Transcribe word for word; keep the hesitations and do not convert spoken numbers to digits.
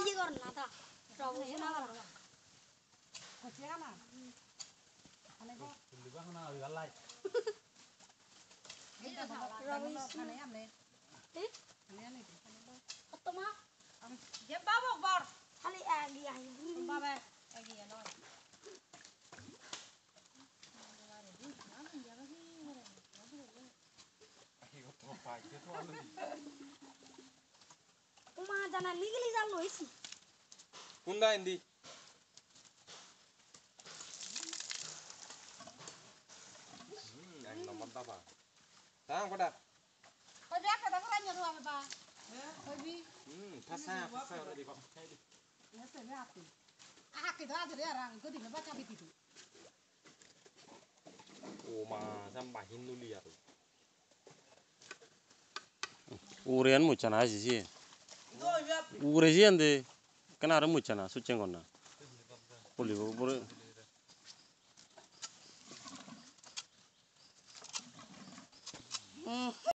যে কর না তা সব না ভালো হচ্ছে না মানে গো লিবা না ওই গালাই এইটা ভালো রবি খানে আমনে ঠিক খানে আনি কত মা আমি যে বাবা বড় খালি আগি আই বাবা এগিয়ে লয় মা জানা লিগলি জাল লইছি কোনটা ইন্দি হুম এক নম্বর দাবা তাও কটা ওই যে একটা দেখো রান্না রুয়া বাবা হইবি হুম ফাসা ফাসা ওরে দিবা খাই দি এসে মে আপনি আহা কে ধরা ধরে রাং গদি না বাঁচা বিতি তো ও মা sampai hinuli ya Urian mucana aja sih. Urian deh, kenapa mucana? Suceng kona. Boleh boleh.